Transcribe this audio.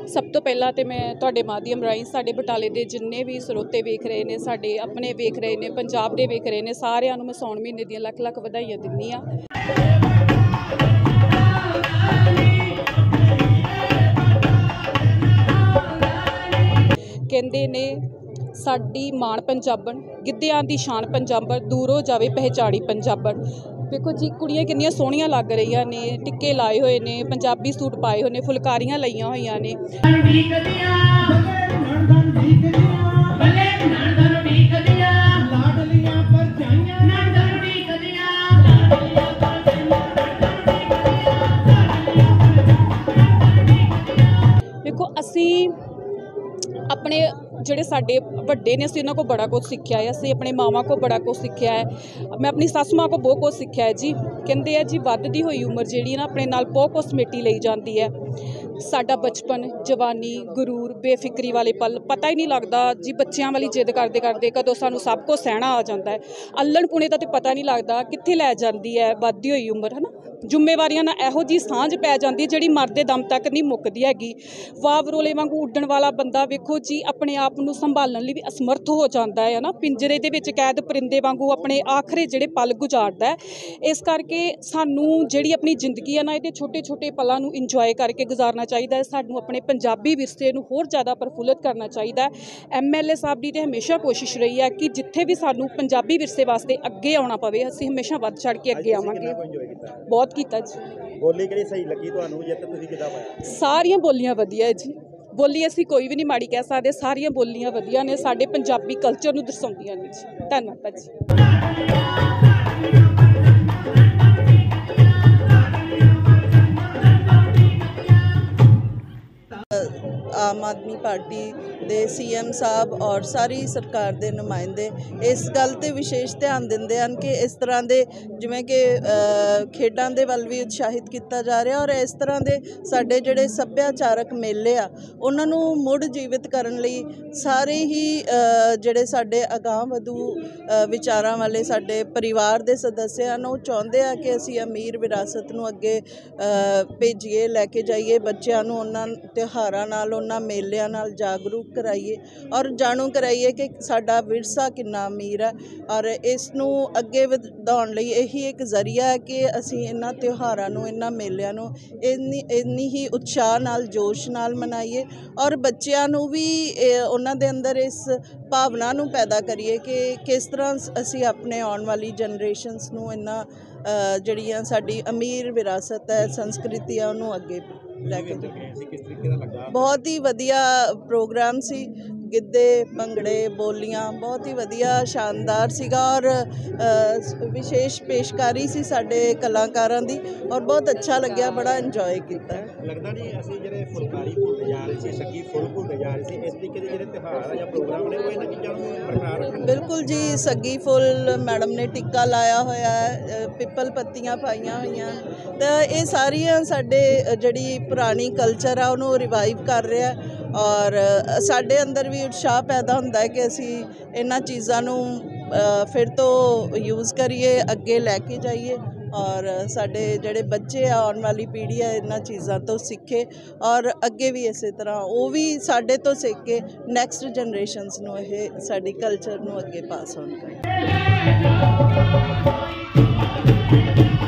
सब तो पहला तो मैं तुहाडे माध्यम राही साडे बटाले दे जिन्ने भी ਸਰੋਤੇ वेख रहे ने साडे अपने वेख रहे ने पंजाब दे वेख रहे ने सारिआं नूं मैं सौण महीने दीआं लख लख वधाइयां दिंदी आ। कहंदे ने साडी माण पंजाबण गिद्धिआं दी शान पंजाबण दूरों जावे पहचाड़ी पंजाबण। देखो जी कुड़ियां कितनियां सोहणियां लग रही ने टिक्के लाए हुए ने पंजाबी सूट पाए हुए ने फुलकारियां लईआं होईआं ने। देखो असी अपने ਜਿਹੜੇ ਸਾਡੇ ਵੱਡੇ ਨੇ ਅਸੀਂ ਉਹਨਾਂ ਕੋਲ ਬੜਾ ਕੁਝ ਸਿੱਖਿਆ ਹੈ। ਅਸੀਂ ਆਪਣੇ ਮਾਵਾਂ ਕੋਲ ਬੜਾ ਕੁਝ ਸਿੱਖਿਆ ਹੈ। ਮੈਂ ਆਪਣੀ ਸੱਸ ਮਾਂ ਕੋਲ ਬਹੁਤ ਕੁਝ ਸਿੱਖਿਆ ਹੈ ਜੀ। ਕਹਿੰਦੇ ਆ ਜੀ ਵੱਧਦੀ ਹੋਈ ਉਮਰ ਜਿਹੜੀ ਨਾ ਆਪਣੇ ਨਾਲ ਬਹੁਤ ਕੁਝ ਸਮੇਟੀ ਲਈ ਜਾਂਦੀ ਹੈ। ਸਾਡਾ ਬਚਪਨ ਜਵਾਨੀ ਗੁਰੂਰ ਬੇਫਿਕਰੀ ਵਾਲੇ ਪਲ ਪਤਾ ਹੀ ਨਹੀਂ ਲੱਗਦਾ ਜੀ। ਬੱਚਿਆਂ ਵਾਲੀ ਜਿੱਦ ਕਰਦੇ ਕਰਦੇ ਕਦੋਂ ਸਾਨੂੰ ਸਭ ਕੁਝ ਸਹਿਣਾ ਆ ਜਾਂਦਾ ਹੈ। ਅੱਲਣ ਪੁਣੇ ਦਾ ਤਾਂ ਪਤਾ ਨਹੀਂ ਲੱਗਦਾ ਕਿੱਥੇ ਲੈ ਜਾਂਦੀ ਹੈ ਵੱਧਦੀ ਹੋਈ ਉਮਰ ਹੈ ਨਾ। ਜ਼ਿੰਮੇਵਾਰੀਆਂ ਨਾਲ ਇਹੋ ਜਿਹੀ ਸਾਂਝ ਪੈ ਜਾਂਦੀ ਜਿਹੜੀ ਮਰਦੇ ਦਮ ਤੱਕ ਨਹੀਂ ਮੁੱਕਦੀ ਹੈਗੀ। ਵਾਵਰੋਲੇ ਵਾਂਗੂ ਉੱਡਣ ਵਾਲਾ ਬੰਦਾ ਵੇਖੋ ਜੀ ਆਪਣੇ ਆਪ ਨੂੰ ਸੰਭਾਲਣ ਲਈ ਵੀ ਅਸਮਰਥ ਹੋ ਜਾਂਦਾ ਹੈ ਨਾ। ਪਿੰਜਰੇ ਦੇ ਵਿੱਚ ਕੈਦ ਪਰਿੰਦੇ ਵਾਂਗੂ ਆਪਣੇ ਆਖਰੇ ਜਿਹੜੇ ਪਲ ਗੁਜ਼ਾਰਦਾ। ਇਸ ਕਰਕੇ ਸਾਨੂੰ ਜਿਹੜੀ ਆਪਣੀ ਜ਼ਿੰਦਗੀ ਹੈ ਨਾ ਇਹਦੇ ਛੋਟੇ ਛੋਟੇ ਪਲਾਂ ਨੂੰ ਇੰਜੋਏ ਕਰਕੇ ਗੁਜ਼ਾਰਨਾ ਚਾਹੀਦਾ ਹੈ। ਸਾਨੂੰ ਆਪਣੇ ਪੰਜਾਬੀ ਵਿਰਸੇ ਨੂੰ ਹੋਰ ਜ਼ਿਆਦਾ ਪ੍ਰਫੁੱਲਤ ਕਰਨਾ ਚਾਹੀਦਾ। MLA ਸਾਹਿਬ ਦੀ ਤਾਂ ਹਮੇਸ਼ਾ ਕੋਸ਼ਿਸ਼ ਰਹੀ ਹੈ ਕਿ ਜਿੱਥੇ ਵੀ ਸਾਨੂੰ ਪੰਜਾਬੀ ਵਿਰਸੇ ਵਾਸਤੇ ਅੱਗੇ ਆਉਣਾ ਪਵੇ ਅਸੀਂ ਹਮੇਸ਼ਾ ਵੱਧ ਚੜ੍ਹ ਕੇ ਅੱਗੇ ਆਵਾਂਗੇ। ਬਹੁਤ ਕੀਤਾ ਜੀ। ਬੋਲੀ ਕਿਹੜੀ ਸਹੀ ਲੱਗੀ ਤੁਹਾਨੂੰ ਜਾਂ ਤੁਸੀਂ ਕਿੱਦਾਂ ਪਾਇਆ? ਸਾਰੀਆਂ ਬੋਲੀਆਂ ਵਧੀਆ ਜੀ। ਬੋਲੀ ਅਸੀਂ ਕੋਈ ਵੀ ਨਹੀਂ ਮਾੜੀ ਕਹਿ ਸਕਦੇ। ਸਾਰੀਆਂ ਬੋਲੀਆਂ ਵਧੀਆ ਨੇ ਸਾਡੇ ਪੰਜਾਬੀ ਕਲਚਰ ਨੂੰ ਦਰਸਾਉਂਦੀਆਂ ਨੇ ਜੀ। ਧੰਨਵਾਦ ਜੀ। आम आदमी पार्टी ਦੇ CM ਸਾਹਿਬ ਔਰ ਸਾਰੀ ਸਰਕਾਰ ਦੇ ਨੁਮਾਇੰਦੇ ਇਸ ਗੱਲ ਤੇ ਵਿਸ਼ੇਸ਼ ਧਿਆਨ ਦਿੰਦੇ ਹਨ ਕਿ ਇਸ ਤਰ੍ਹਾਂ ਦੇ ਜਿਵੇਂ ਕਿ ਖੇਡਾਂ ਦੇ ਵੱਲ ਵੀ ਉਤਸ਼ਾਹਿਤ ਕੀਤਾ ਜਾ ਰਿਹਾ ਔਰ ਇਸ ਤਰ੍ਹਾਂ ਦੇ ਸਾਡੇ ਜਿਹੜੇ ਸੱਭਿਆਚਾਰਕ ਮੇਲੇ ਆ ਉਹਨਾਂ ਨੂੰ ਮੁੜ ਜੀਵਿਤ ਕਰਨ ਲਈ ਸਾਰੇ ਹੀ ਜਿਹੜੇ ਸਾਡੇ ਅਗਾਂਹ ਵਧੂ ਵਿਚਾਰਾਂ ਵਾਲੇ ਸਾਡੇ ਪਰਿਵਾਰ ਦੇ ਸਦੱਸਿਆ ਹਨ ਉਹ ਚਾਹੁੰਦੇ ਆ ਕਿ ਅਸੀਂ ਅਮੀਰ ਵਿਰਾਸਤ ਨੂੰ ਅੱਗੇ ਭੇਜੀਏ ਲੈ ਕੇ ਜਾਈਏ ਬੱਚਿਆਂ ਨੂੰ ਉਹਨਾਂ ਤਿਉਹਾਰਾਂ ਨਾਲ ਉਹਨਾਂ ਮੇਲਿਆਂ ਨਾਲ ਜਾਗਰੂਕ कराइए और जाणू कराइए कि साडा विरसा कितना अमीर है और इसनू अगे वधाउण लई यही एक जरिया है कि असीं इन्हां त्योहारां नूं इन्हां मेलिਆਂ ਨੂੰ ਇੰਨੀ ਹੀ ਉਤਸ਼ਾਹ ਨਾਲ जोश ਨਾਲ ਮਨਾਈਏ और ਬੱਚਿਆਂ ਨੂੰ ਵੀ ਉਹਨਾਂ ਦੇ ਅੰਦਰ ਇਸ ਭਾਵਨਾ ਨੂੰ ਪੈਦਾ ਕਰੀਏ कि किस तरह ਅਸੀਂ ਆਪਣੇ ਆਉਣ ਵਾਲੀ ਜਨਰੇਸ਼ਨਸ ਨੂੰ ਇਨ੍ਹਾਂ ਜਿਹੜੀਆਂ ਸਾਡੀ ਅਮੀਰ ਵਿਰਾਸਤ ਹੈ ਸੰਸਕ੍ਰਿਤੀ ਆ ਉਹਨੂੰ ਅੱਗੇ ਲੈ ਕੇ बहुत ही वधिया प्रोग्राम सी। गिद्धे भंगड़े बोलियां बहुत ही वधिया शानदार सीगा और विशेष पेशकारी सी साडे कलाकारां दी और बहुत अच्छा लग्या बड़ा इंजॉय कीता। लगदा जी ਅਸੀਂ ਜਿਹੜੇ ਫੁਲਕਾਰੀ ਭੁੱਲਦੇ ਜਾ ਰਹੇ ਸੀ ਸੱਗੀ ਫੁੱਲ ਭੁੱਲਦੇ ਜਾ ਰਹੇ ਸੀ ਇਸ ਤਰੀਕੇ ਦੇ ਜਿਹੜੇ ਤਿਉਹਾਰ ਜਾਂ ਪ੍ਰੋਗਰਾਮ ਨੇ ਉਹ ਇਹਨਾਂ ਚੀਜ਼ਾਂ ਨੂੰ ਬਰਕਰਾਰ ਰੱਖਣ। ਬਿਲਕੁਲ ਜੀ ਸੱਗੀ ਫੁੱਲ ਮੈਡਮ ਨੇ ਟਿੱਕਾ ਲਾਇਆ ਹੋਇਆ ਹੈ ਪਿੱਪਲ ਪੱਤੀਆਂ ਪਾਈਆਂ ਹੋਈਆਂ ਤਾਂ ਇਹ ਸਾਰੀਆਂ ਸਾਡੇ ਜਿਹੜੀ ਪੁਰਾਣੀ ਕਲਚਰ ਆ ਉਹਨੂੰ ਰਿਵਾਈਵ ਕਰ ਰਿਹਾ और साढ़े अंदर भी उत्साह पैदा होंदा है कि असी इन्हां चीज़ां नूं फिर तो यूज़ करिए अगे लैके जाइए और साढ़े जिहड़े बच्चे आने वाली पीढ़ी है इन्हां चीज़ां तो सीखे और अगे भी इस तरह वो भी साढ़े तो सीख के नैक्सट जनरेशनस नूं इह साडी कल्चर नूं अगे पास ऑन करें।